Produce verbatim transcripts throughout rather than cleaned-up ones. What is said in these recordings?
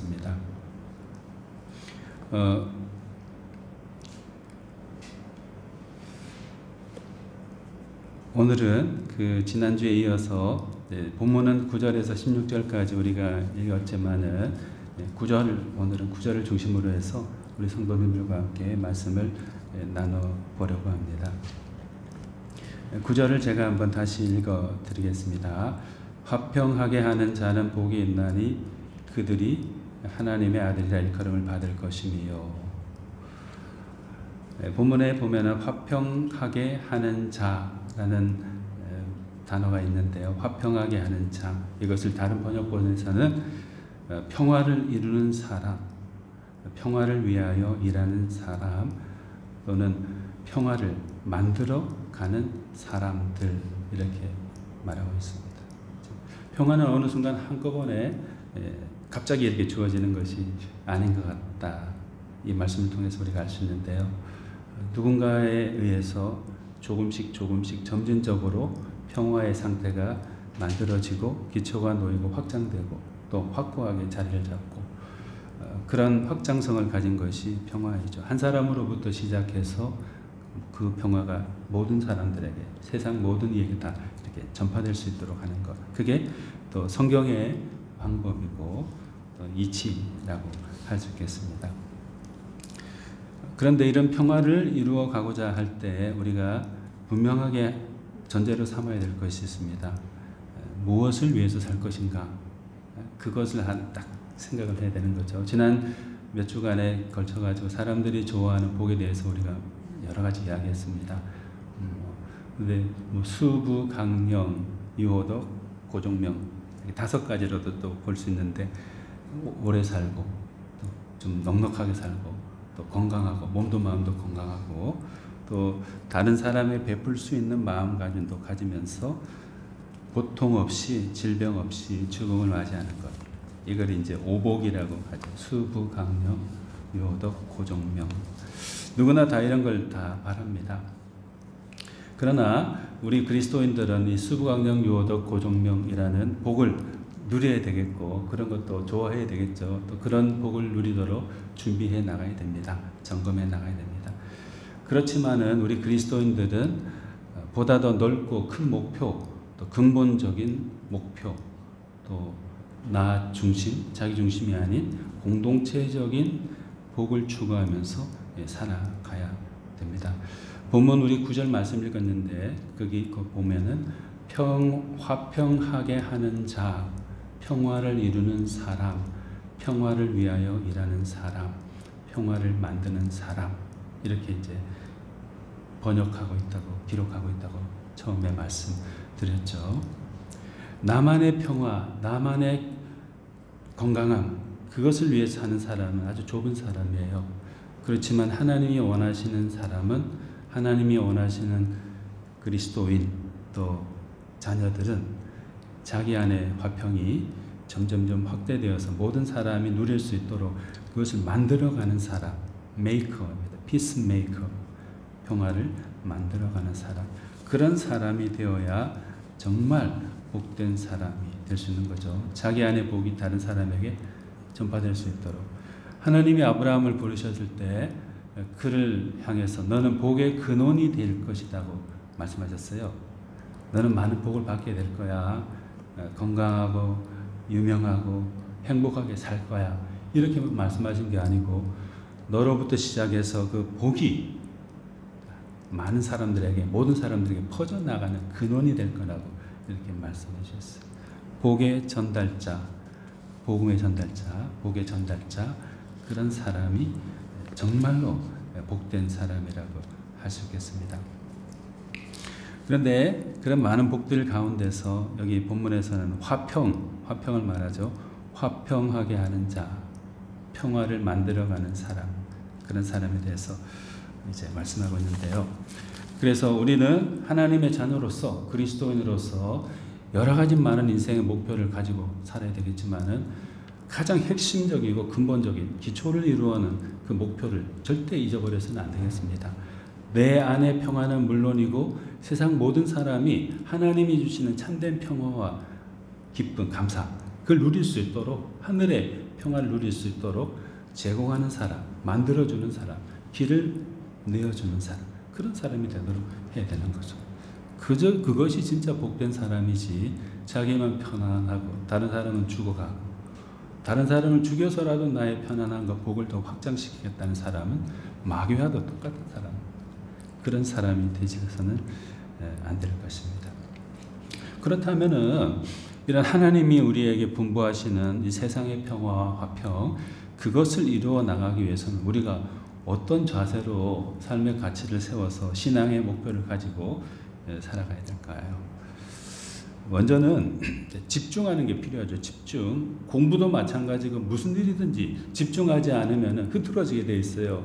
하겠습니다. 어, 오늘은 그 지난주에 이어서 네, 본문은 구 절에서 십육 절까지 우리가 읽었지만은 네, 구 절, 오늘은 구 절을 중심으로 해서 우리 성도님들과 함께 말씀을 네, 나눠보려고 합니다. 구 절을 제가 한번 다시 읽어 드리겠습니다. 화평하게 하는 자는 복이 있나니 그들이 하나님의 아들이라 일컬음을 받을 것이며. 네, 본문에 보면은 화평하게 하는 자라는 에, 단어가 있는데요. 화평하게 하는 자, 이것을 다른 번역본에서는 어, 평화를 이루는 사람, 평화를 위하여 일하는 사람, 또는 평화를 만들어 가는 사람들, 이렇게 말하고 있습니다. 평화는 어느 순간 한꺼번에 에, 갑자기 이렇게 주어지는 것이 아닌 것 같다. 이 말씀을 통해서 우리가 알 수 있는데요. 누군가에 의해서 조금씩 조금씩 점진적으로 평화의 상태가 만들어지고 기초가 놓이고 확장되고 또 확고하게 자리를 잡고 어, 그런 확장성을 가진 것이 평화이죠. 한 사람으로부터 시작해서 그 평화가 모든 사람들에게, 세상 모든 이에게 다 이렇게 전파될 수 있도록 하는 것. 그게 또 성경의 방법이고 또 이치라고 할 수 있겠습니다. 그런데 이런 평화를 이루어 가고자 할 때 우리가 분명하게 전제로 삼아야 될 것이 있습니다. 무엇을 위해서 살 것인가? 그것을 한 딱 생각을 해야 되는 거죠. 지난 몇 주간에 걸쳐가지고 사람들이 좋아하는 복에 대해서 우리가 여러 가지 이야기했습니다. 근데 뭐 수부, 강령, 유호덕, 고종명, 다섯 가지로도 또 볼 수 있는데, 오래 살고 또 좀 넉넉하게 살고 또 건강하고, 몸도 마음도 건강하고, 또 다른 사람에 베풀 수 있는 마음가짐도 가지면서 고통 없이, 질병 없이 죽음을 맞이하는 것, 이걸 이제 오복이라고 하죠. 수부, 강령, 유호덕, 고종명. 누구나 다 이런 걸 다 바랍니다. 그러나 우리 그리스도인들은 이 수부, 강령, 유호덕, 고종명이라는 복을 누려야 되겠고, 그런 것도 좋아해야 되겠죠. 또 그런 복을 누리도록 준비해 나가야 됩니다. 점검해 나가야 됩니다. 그렇지만은 우리 그리스도인들은 보다 더 넓고 큰 목표, 또 근본적인 목표, 또 나 중심, 자기 중심이 아닌 공동체적인 복을 추구하면서 살아가야 됩니다. 본문 우리 구 절 말씀 읽었는데, 거기 보면은 평, 화평하게 하는 자, 평화를 이루는 사람, 평화를 위하여 일하는 사람, 평화를 만드는 사람, 이렇게 이제 번역하고 있다고, 기록하고 있다고 처음에 말씀드렸죠. 나만의 평화, 나만의 건강함, 그것을 위해서 사는 사람은 아주 좁은 사람이에요. 그렇지만 하나님이 원하시는 사람은, 하나님이 원하시는 그리스도인, 또 자녀들은 자기 안에 화평이 점점점 확대되어서 모든 사람이 누릴 수 있도록 그것을 만들어가는 사람, 메이커입니다. 피스메이커, 평화를 만들어가는 사람. 그런 사람이 되어야 정말 복된 사람이 될 수 있는 거죠. 자기 안에 복이 다른 사람에게 전파될 수 있도록. 하나님이 아브라함을 부르셨을 때 그를 향해서 너는 복의 근원이 될 것이라고 말씀하셨어요. 너는 많은 복을 받게 될 거야. 건강하고 유명하고 행복하게 살 거야. 이렇게 말씀하신 게 아니고, 너로부터 시작해서 그 복이 많은 사람들에게, 모든 사람들에게 퍼져나가는 근원이 될 거라고 이렇게 말씀해 주셨어요. 복의 전달자, 복음의 전달자, 복의 전달자, 그런 사람이 정말로 복된 사람이라고 할 수 있겠습니다. 그런데 그런 많은 복들 가운데서 여기 본문에서는 화평, 화평을 말하죠. 화평하게 하는 자, 평화를 만들어가는 사람, 그런 사람에 대해서 이제 말씀하고 있는데요. 그래서 우리는 하나님의 자녀로서, 그리스도인으로서 여러 가지 많은 인생의 목표를 가지고 살아야 되겠지만은 가장 핵심적이고 근본적인 기초를 이루어는 그 목표를 절대 잊어버려서는 안 되겠습니다. 내 안의 평화는 물론이고 세상 모든 사람이 하나님이 주시는 참된 평화와 기쁨, 감사, 그걸 누릴 수 있도록 하늘의 평화를 누릴 수 있도록 제공하는 사람, 만들어주는 사람, 길을 내어주는 사람, 그런 사람이 되도록 해야 되는 거죠. 그저 그것이 진짜 복된 사람이지, 자기만 편안하고 다른 사람은 죽어가고 다른 사람을 죽여서라도 나의 편안함과 복을 더 확장시키겠다는 사람은 마귀와도 똑같은 사람, 그런 사람이 되지서는 안 될 것입니다. 그렇다면은 이런 하나님이 우리에게 분부하시는 이 세상의 평화와 화평, 그것을 이루어 나가기 위해서는 우리가 어떤 자세로 삶의 가치를 세워서 신앙의 목표를 가지고 살아가야 될까요? 먼저는 집중하는 게 필요하죠. 집중. 공부도 마찬가지고 무슨 일이든지 집중하지 않으면 흐트러지게 돼 있어요.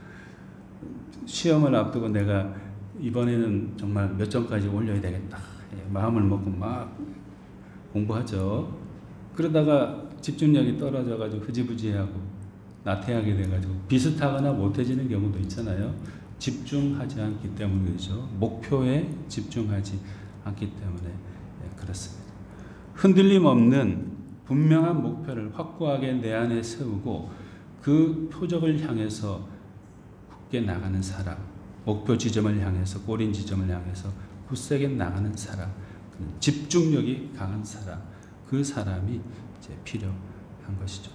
시험을 앞두고 내가 이번에는 정말 몇 점까지 올려야 되겠다, 마음을 먹고 막 공부하죠. 그러다가 집중력이 떨어져가지고 흐지부지하고 나태하게 돼가지고 비슷하거나 못해지는 경우도 있잖아요. 집중하지 않기 때문이죠. 목표에 집중하지 않기 때문에 그렇습니다. 흔들림 없는 분명한 목표를 확고하게 내 안에 세우고 그 표적을 향해서 굳게 나가는 사람, 목표 지점을 향해서, 꼬린 지점을 향해서 굳세게 나가는 사람, 집중력이 강한 사람, 그 사람이 이제 필요한 것이죠.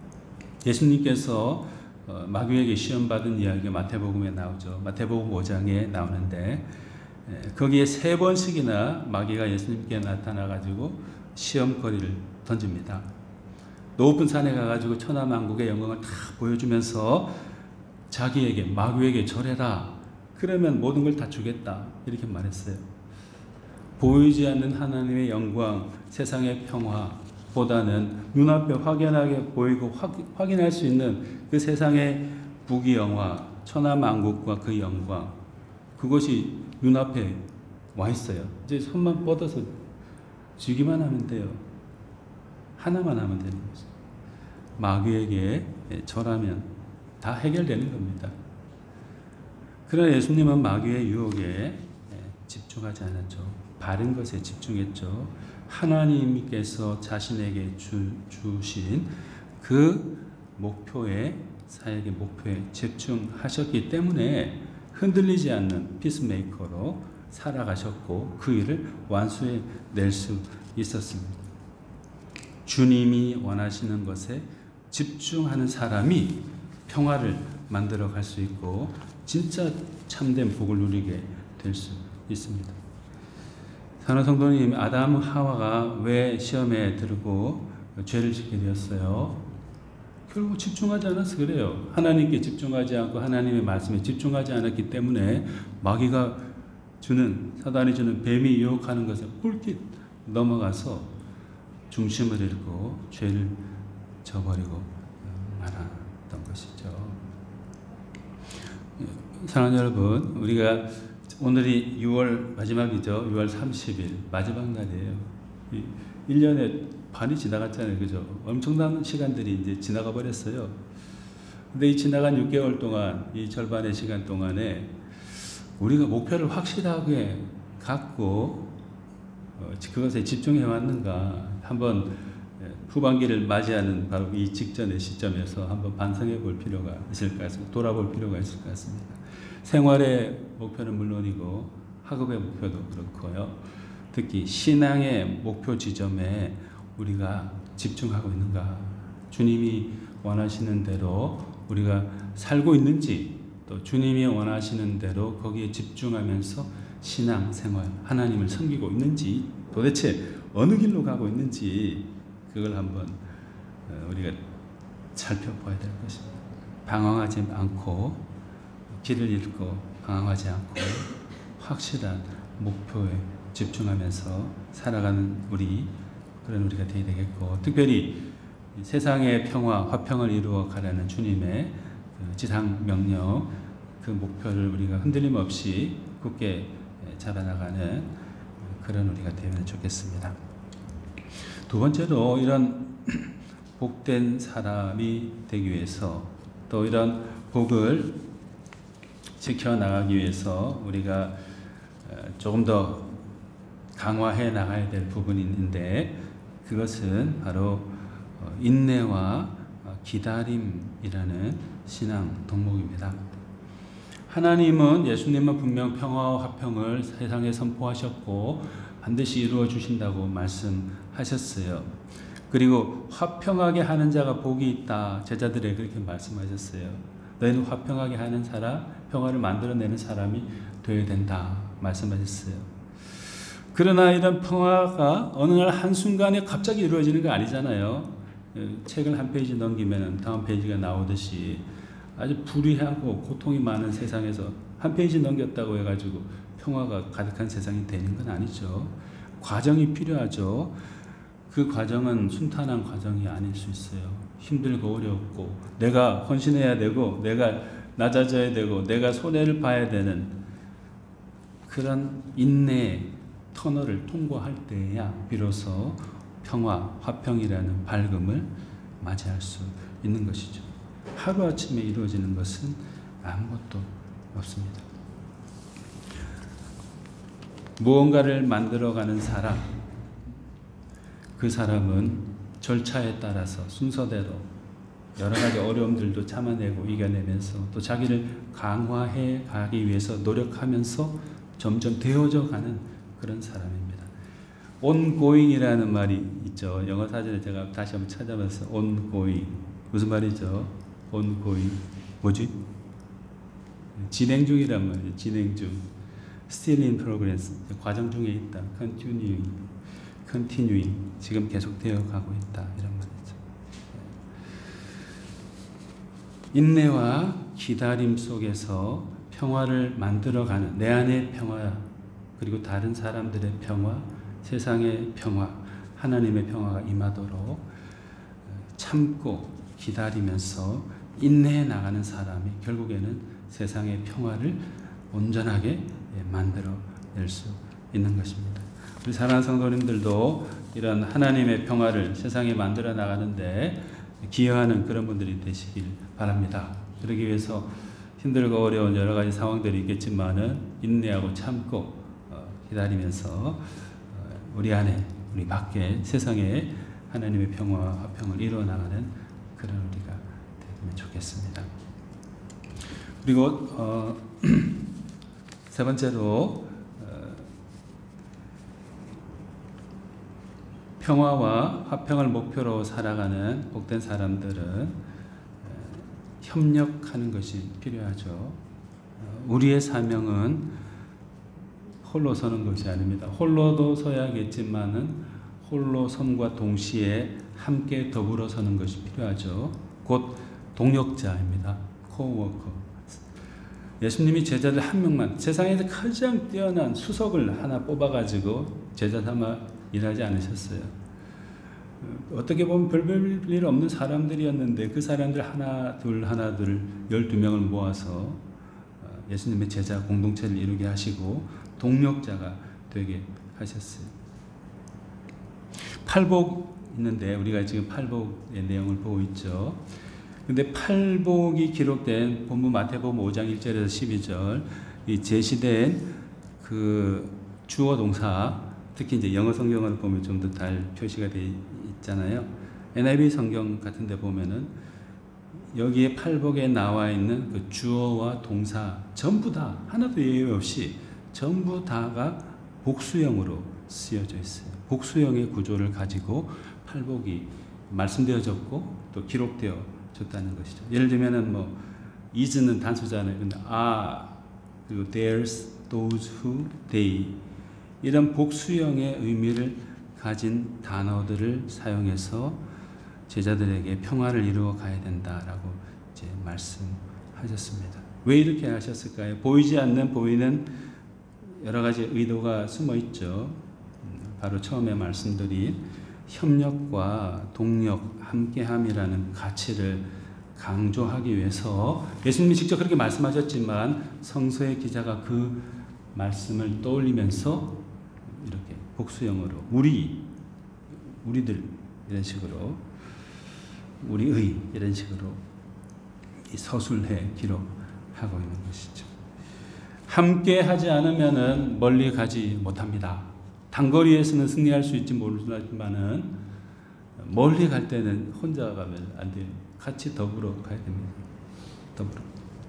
예수님께서 마귀에게 시험받은 이야기가 마태복음에 나오죠. 마태복음 오 장에 나오는데 거기에 세 번씩이나 마귀가 예수님께 나타나가지고 시험거리를 던집니다. 높은 산에 가가지고 천하만국의 영광을 다 보여주면서 자기에게, 마귀에게 절해라, 그러면 모든 걸 다 주겠다, 이렇게 말했어요. 보이지 않는 하나님의 영광, 세상의 평화보다는 눈앞에 확연하게 보이고 확, 확인할 수 있는 그 세상의 부귀영화, 천하만국과 그 영광, 그것이 눈앞에 와 있어요. 이제 손만 뻗어서 주기만 하면 돼요. 하나만 하면 되는 거죠. 마귀에게 절하면 다 해결되는 겁니다. 그러나 예수님은 마귀의 유혹에 집중하지 않았죠. 바른 것에 집중했죠. 하나님께서 자신에게 주, 주신 그 목표에, 사역의 목표에 집중하셨기 때문에 흔들리지 않는 피스메이커로 살아가셨고 그 일을 완수해 낼 수 있었습니다. 주님이 원하시는 것에 집중하는 사람이 평화를 만들어 갈 수 있고 진짜 참된 복을 누리게 될 수 있습니다. 사랑하는 성도님, 아담 하와가 왜 시험에 들고 죄를 짓게 되었어요? 결국 집중하지 않아서 그래요. 하나님께 집중하지 않고 하나님의 말씀에 집중하지 않았기 때문에 마귀가 주는, 사단이 주는, 뱀이 유혹하는 것에 꿀깃 넘어가서 중심을 잃고 죄를 저버리고 말았던 것이죠. 사랑하는 여러분, 우리가 오늘이 유월 마지막이죠. 유월 삼십일 마지막 날이에요. 일 년에 반이 지나갔잖아요. 그죠? 엄청난 시간들이 이제 지나가 버렸어요. 근데 이 지나간 육 개월 동안, 이 절반의 시간 동안에 우리가 목표를 확실하게 갖고 그것에 집중해 왔는가, 한번 후반기를 맞이하는 바로 이 직전의 시점에서 한번 반성해 볼 필요가 있을 것 같습니다. 돌아볼 필요가 있을 것 같습니다. 생활의 목표는 물론이고 학업의 목표도 그렇고요. 특히 신앙의 목표 지점에 우리가 집중하고 있는가, 주님이 원하시는 대로 우리가 살고 있는지, 또 주님이 원하시는 대로 거기에 집중하면서 신앙 생활, 하나님을 섬기고 있는지, 도대체 어느 길로 가고 있는지 그걸 한번 우리가 살펴봐야 될 것입니다. 방황하지 않고, 길을 잃고 방황하지 않고 확실한 목표에 집중하면서 살아가는 우리, 그런 우리가 되어야 되겠고, 특별히 세상의 평화, 화평을 이루어 가려는 주님의 그 지상 명령, 그 목표를 우리가 흔들림 없이 굳게 잡아나가는 그런 우리가 되면 좋겠습니다. 두 번째로, 이런 복된 사람이 되기 위해서, 또 이런 복을 지켜나가기 위해서 우리가 조금 더 강화해 나가야 될 부분이 있는데, 그것은 바로 인내와 기다림이라는 신앙 덕목입니다. 하나님은 예수님은 분명 평화와 화평을 세상에 선포하셨고 반드시 이루어 주신다고 말씀하셨어요. 그리고 화평하게 하는 자가 복이 있다. 제자들에게 그렇게 말씀하셨어요. 너희는 화평하게 하는 사람, 평화를 만들어내는 사람이 되어야 된다 말씀하셨어요. 그러나 이런 평화가 어느 날 한순간에 갑자기 이루어지는 거 아니잖아요. 책을 한 페이지 넘기면 다음 페이지가 나오듯이 아주 불의하고 고통이 많은 세상에서 한 페이지 넘겼다고 해가지고 평화가 가득한 세상이 되는 건 아니죠. 과정이 필요하죠. 그 과정은 순탄한 과정이 아닐 수 있어요. 힘들고 어렵고 내가 헌신해야 되고 내가 낮아져야 되고 내가 손해를 봐야 되는 그런 인내 터널을 통과할 때야 비로소 평화, 화평이라는 밝음을 맞이할 수 있는 것이죠. 하루아침에 이루어지는 것은 아무것도 없습니다. 무언가를 만들어가는 사람, 그 사람은 절차에 따라서 순서대로 여러 가지 어려움들도 참아내고 이겨내면서 또 자기를 강화해 가기 위해서 노력하면서 점점 되어져 가는 그런 사람입니다. ongoing이라는 말이 있죠. 영어 사전에 제가 다시 한번 찾아봤어요. ongoing. 무슨 말이죠? ongoing. 뭐지? 진행 중이란 말이에요. 진행 중. still in progress. 과정 중에 있다. continuing. continuing. 지금 계속되어 가고 있다. 이런 말이죠. 인내와 기다림 속에서 평화를 만들어가는 내 안의 평화 그리고 다른 사람들의 평화 세상의 평화, 하나님의 평화가 임하도록 참고 기다리면서 인내해 나가는 사람이 결국에는 세상의 평화를 온전하게 만들어낼 수 있는 것입니다. 우리 사랑하는 성도님들도 이런 하나님의 평화를 세상에 만들어 나가는데 기여하는 그런 분들이 되시길 바랍니다. 그러기 위해서 힘들고 어려운 여러 가지 상황들이 있겠지만은 인내하고 참고 기다리면서 우리 안에 우리 밖에 세상에 하나님의 평화와 화평을 이루어 나가는 그런 우리가 되면 좋겠습니다. 그리고 어, 세 번째로 어, 평화와 화평을 목표로 살아가는 복된 사람들은 어, 협력하는 것이 필요하죠. 어, 우리의 사명은 홀로 서는 것이 아닙니다. 홀로도 서야겠지만은 홀로 섬과 동시에 함께 더불어 서는 것이 필요하죠. 곧 동역자입니다. 코워커. 예수님이 제자들 한 명만 세상에서 가장 뛰어난 수석을 하나 뽑아가지고 제자 삼아 일하지 않으셨어요. 어떻게 보면 별별 일 없는 사람들이었는데 그 사람들 하나 둘 하나 둘 열두 명을 모아서 예수님의 제자 공동체를 이루게 하시고 동력자가 되게 하셨어요. 팔복 있는데 우리가 지금 팔복의 내용을 보고 있죠. 근데 팔복이 기록된 본문 마태복음 오 장 일 절에서 십이 절 이 제시된 그 주어 동사 특히 이제 영어 성경을 보면 좀 더 잘 표시가 되어 있잖아요. 엔 아이 비 성경 같은 데 보면은 여기에 팔복에 나와 있는 그 주어와 동사 전부 다 하나도 예외 없이 전부 다가 복수형으로 쓰여져 있어요. 복수형의 구조를 가지고 팔복이 말씀되어졌고 또 기록되어졌다는 것이죠. 예를 들면은 뭐 is는 단수잖아요. 근데 are 그리고 there's, those who, they 이런 복수형의 의미를 가진 단어들을 사용해서 제자들에게 평화를 이루어 가야 된다라고 이제 말씀하셨습니다. 왜 이렇게 하셨을까요? 보이지 않는 보이는 여러 가지 의도가 숨어 있죠. 바로 처음에 말씀드린 협력과 동력, 함께함이라는 가치를 강조하기 위해서 예수님이 직접 그렇게 말씀하셨지만 성서의 기자가 그 말씀을 떠올리면서 이렇게 복수형으로 우리, 우리들 이런 식으로 우리의 이런 식으로 서술해 기록하고 있는 것이죠. 함께 하지 않으면은 멀리 가지 못합니다. 단거리에서는 승리할 수 있지 모르지만은 멀리 갈 때는 혼자 가면 안 돼요. 같이 더불어 가야 됩니다. 더불어.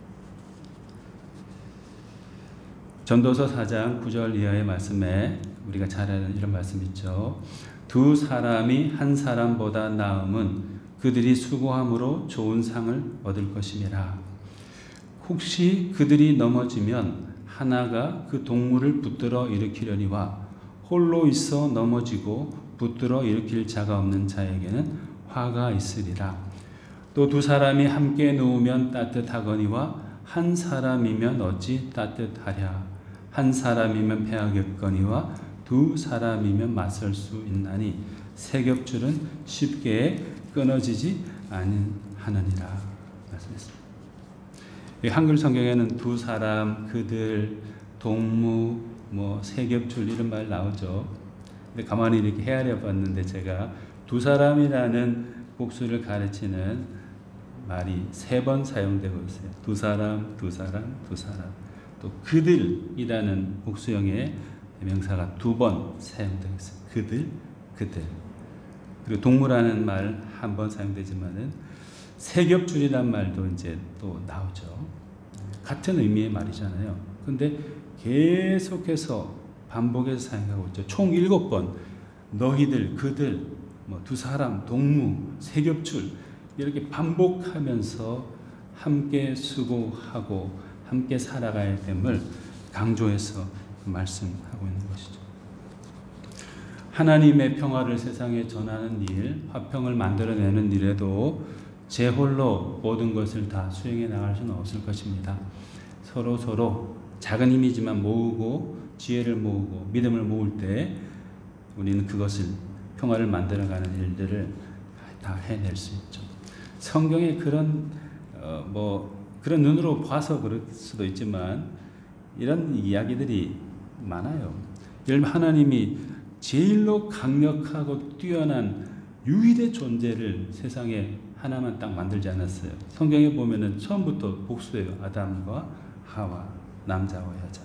전도서 사 장 구 절 이하의 말씀에 우리가 잘 아는 이런 말씀 있죠. 두 사람이 한 사람보다 나음은 그들이 수고함으로 좋은 상을 얻을 것임이라. 혹시 그들이 넘어지면 하나가 그 동물을 붙들어 일으키려니와 홀로 있어 넘어지고 붙들어 일으킬 자가 없는 자에게는 화가 있으리라. 또 두 사람이 함께 누우면 따뜻하거니와 한 사람이면 어찌 따뜻하랴. 한 사람이면 패하겠거니와 두 사람이면 맞설 수 있나니 세 겹줄은 쉽게 끊어지지 아니하느니라 말씀했습니다. 한글 성경에는 두 사람, 그들, 동무, 뭐 세 겹줄 이런 말 나오죠. 근데 가만히 이렇게 헤아려 봤는데 제가 두 사람이라는 복수를 가르치는 말이 세 번 사용되고 있어요. 두 사람, 두 사람, 두 사람. 또 그들이라는 복수형의 명사가 두 번 사용되고 있어요. 그들, 그들. 그리고 동무라는 말 한 번 사용되지만은 세 겹줄이란 말도 이제 또 나오죠. 같은 의미의 말이잖아요. 근데 계속해서 반복해서 사용하고 있죠. 총 일곱 번 너희들, 그들, 뭐 두 사람, 동무, 세 겹줄 이렇게 반복하면서 함께 수고하고 함께 살아가야 됨을 강조해서 말씀하고 있는 것이죠. 하나님의 평화를 세상에 전하는 일, 화평을 만들어내는 일에도 제 홀로 모든 것을 다 수행해 나갈 수는 없을 것입니다. 서로 서로 작은 힘이지만 모으고 지혜를 모으고 믿음을 모을 때 우리는 그것을 평화를 만들어가는 일들을 다 해낼 수 있죠. 성경에 그런 어, 뭐 그런 눈으로 봐서 그럴 수도 있지만 이런 이야기들이 많아요. 예를 들면 하나님이 제일로 강력하고 뛰어난 유일의 존재를 세상에 하나만 딱 만들지 않았어요. 성경에 보면은 처음부터 복수예요. 아담과 하와, 남자와 여자.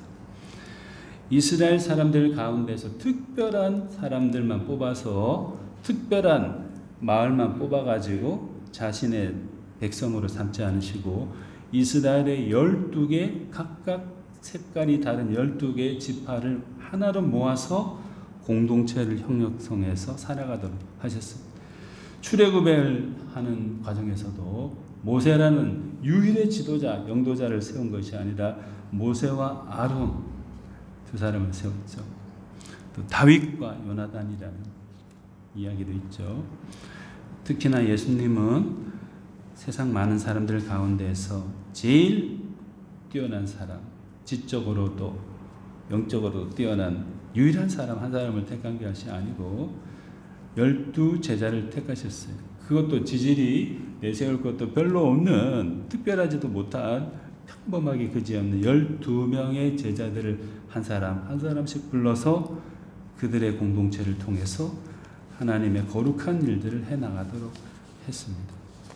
이스라엘 사람들 가운데서 특별한 사람들만 뽑아서 특별한 마을만 뽑아가지고 자신의 백성으로 삼지 않으시고 이스라엘의 열두 개 각각 색깔이 다른 열두 개의 지파를 하나로 모아서 공동체를 형성해서 살아가도록 하셨습니다. 출애굽을 하는 과정에서도 모세라는 유일의 지도자, 영도자를 세운 것이 아니라 모세와 아론 두 사람을 세웠죠. 또 다윗과 요나단이라는 이야기도 있죠. 특히나 예수님은 세상 많은 사람들 가운데서 제일 뛰어난 사람, 지적으로도 영적으로도 뛰어난 유일한 사람 한 사람을 택한 것이 아니고 열두 제자를 택하셨어요. 그것도 지질이 내세울 것도 별로 없는 특별하지도 못한 평범하게 그지없는 열두 명의 제자들을 한 사람 한 사람씩 불러서 그들의 공동체를 통해서 하나님의 거룩한 일들을 해나가도록 했습니다.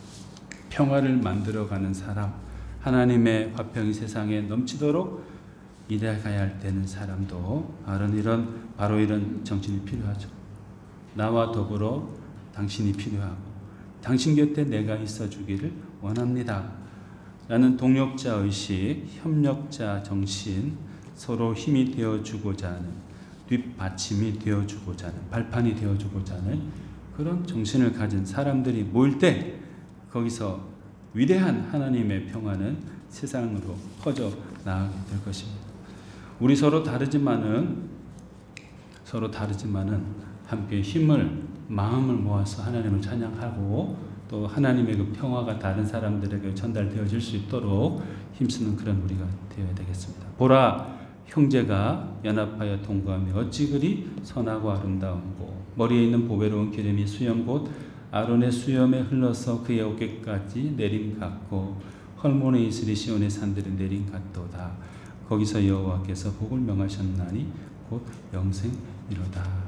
평화를 만들어가는 사람, 하나님의 화평이 세상에 넘치도록 일해가야 할 때는 사람도 바로 이런, 바로 이런 정신이 필요하죠. 나와 더불어 당신이 필요하고 당신 곁에 내가 있어 주기를 원합니다. 라는 동역자 의식, 협력자 정신, 서로 힘이 되어주고자 하는, 뒷받침이 되어주고자 하는, 발판이 되어주고자 하는 그런 정신을 가진 사람들이 모일 때 거기서 위대한 하나님의 평화는 세상으로 퍼져 나가게 될 것입니다. 우리 서로 다르지만은 서로 다르지만은 함께 힘을 마음을 모아서 하나님을 찬양하고 또 하나님의 그 평화가 다른 사람들에게 전달되어질 수 있도록 힘쓰는 그런 우리가 되어야 되겠습니다. 보라, 형제가 연합하여 동거하며 어찌 그리 선하고 아름다운고 머리에 있는 보배로운 기름이 수염 곧 아론의 수염에 흘러서 그의 어깨까지 내림 같고 헐몬의 이슬이 시온의 산들의 내림 같도다. 거기서 여호와께서 복을 명하셨나니 곧 영생이로다.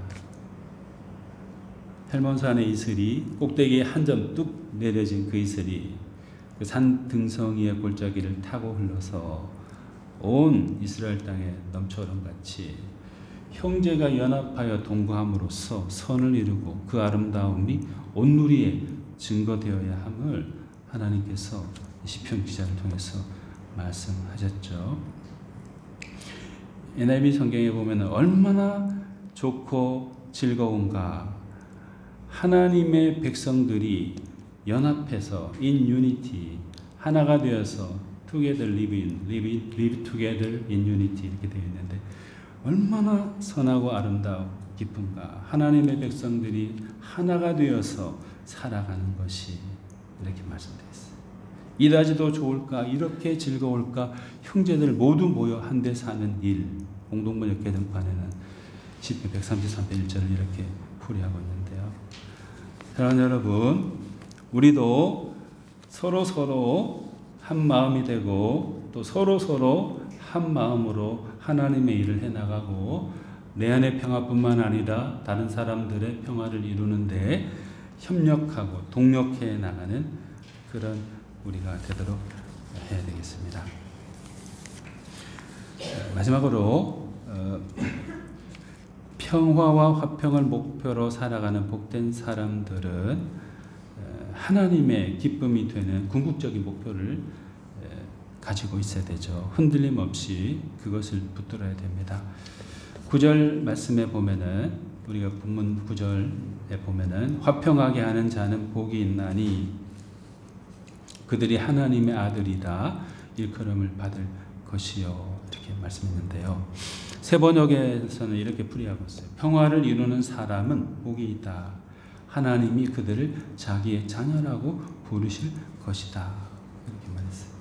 헬몬산의 이슬이 꼭대기에 한 점 뚝 내려진 그 이슬이 그 산 등성이의 골짜기를 타고 흘러서 온 이스라엘 땅에 넘쳐오름 같이 형제가 연합하여 동거함으로써 선을 이루고 그 아름다움이 온누리에 증거되어야 함을 하나님께서 시편 기자를 통해서 말씀하셨죠. 엔 아이 비 성경에 보면 얼마나 좋고 즐거운가. 하나님의 백성들이 연합해서 in unity 하나가 되어서 together live in, live, live together in unity 이렇게 되어 있는데 얼마나 선하고 아름다워 기쁜가. 하나님의 백성들이 하나가 되어서 살아가는 것이 이렇게 말씀되어 있어요. 이다지도 좋을까, 이렇게 즐거울까, 형제들 모두 모여 한데 사는 일. 공동번역 개정판에는 시편 백삼십삼 편 일 절을 이렇게 풀이하고 있는데요. 사랑하는 여러분, 우리도 서로 서로 한 마음이 되고 또 서로 서로 한 마음으로 하나님의 일을 해나가고 내 안의 평화뿐만 아니라 다른 사람들의 평화를 이루는데 협력하고 동력해 나가는 그런 우리가 되도록 해야 되겠습니다. 마지막으로 어, 평화와 화평을 목표로 살아가는 복된 사람들은 하나님의 기쁨이 되는 궁극적인 목표를 가지고 있어야 되죠. 흔들림 없이 그것을 붙들어야 됩니다. 구 절 말씀에 보면은 우리가 본문 구 절에 보면은 화평하게 하는 자는 복이 있나니 그들이 하나님의 아들이라 일컬음을 받을 것이요 이렇게 말씀했는데요. 새 번역에서는 이렇게 풀이하고 있어요. 평화를 이루는 사람은 복이 있다. 하나님이 그들을 자기의 자녀라고 부르실 것이다. 이렇게 말했어요.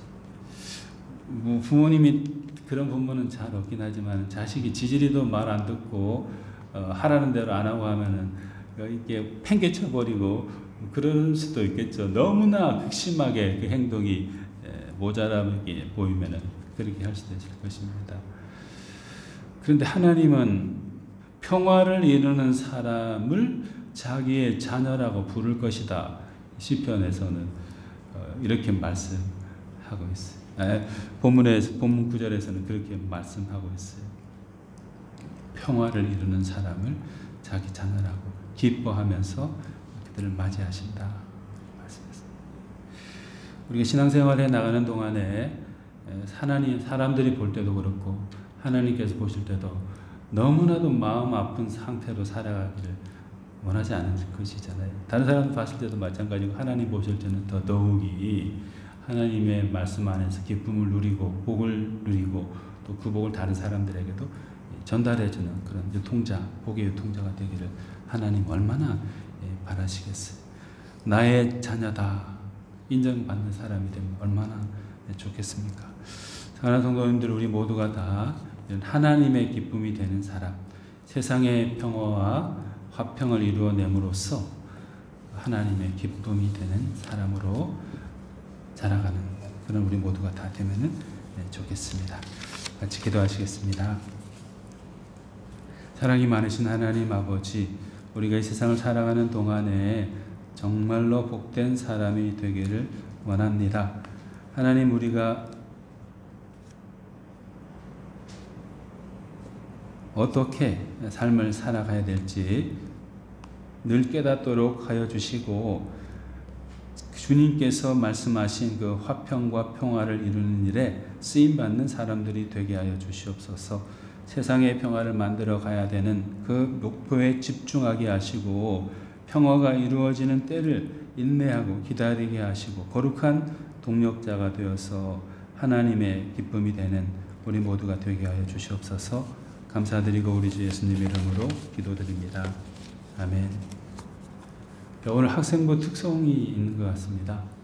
뭐 부모님이 그런 부모는 잘 없긴 하지만 자식이 지지리도 말 안 듣고 어, 하라는 대로 안 하고 하면은 이게 팽개쳐 버리고 그럴 수도 있겠죠. 너무나 극심하게 그 행동이 모자람하게 보이면은 그렇게 할 수도 있을 것입니다. 그런데 하나님은 평화를 이루는 사람을 자기의 자녀라고 부를 것이다. 시편에서는 이렇게 말씀하고 있어요. 본문에서, 본문 구 절에서는 그렇게 말씀하고 있어요. 평화를 이루는 사람을 자기 자녀라고 기뻐하면서 그들을 맞이하신다. 말씀했습니다. 우리가 신앙생활에 나가는 동안에 하나님, 사람들이 볼 때도 그렇고 하나님께서 보실 때도 너무나도 마음 아픈 상태로 살아가기를 원하지 않은 것이잖아요. 다른 사람 봤을 때도 마찬가지고 하나님 보실 때는 더 더욱이 하나님의 말씀 안에서 기쁨을 누리고 복을 누리고 또 그 복을 다른 사람들에게도 전달해주는 그런 유통자, 복의 유통자가 되기를 하나님 얼마나 바라시겠어요. 나의 자녀다 인정받는 사람이 되면 얼마나 좋겠습니까? 사랑하는 성도님들, 우리 모두가 다 하나님의 기쁨이 되는 사람, 세상의 평화와 화평을 이루어냄으로써 하나님의 기쁨이 되는 사람으로 자라가는 그런 우리 모두가 다 되면은 좋겠습니다. 같이 기도하시겠습니다. 사랑이 많으신 하나님 아버지, 우리가 이 세상을 살아가는 동안에 정말로 복된 사람이 되기를 원합니다. 하나님, 우리가 어떻게 삶을 살아가야 될지 늘 깨닫도록 하여 주시고 주님께서 말씀하신 그 화평과 평화를 이루는 일에 쓰임받는 사람들이 되게 하여 주시옵소서. 세상의 평화를 만들어 가야 되는 그 목표에 집중하게 하시고 평화가 이루어지는 때를 인내하고 기다리게 하시고 거룩한 동력자가 되어서 하나님의 기쁨이 되는 우리 모두가 되게 하여 주시옵소서. 감사드리고 우리 주 예수님 이름으로 기도드립니다. 아멘. 오늘 학생부 특성이 있는 것 같습니다.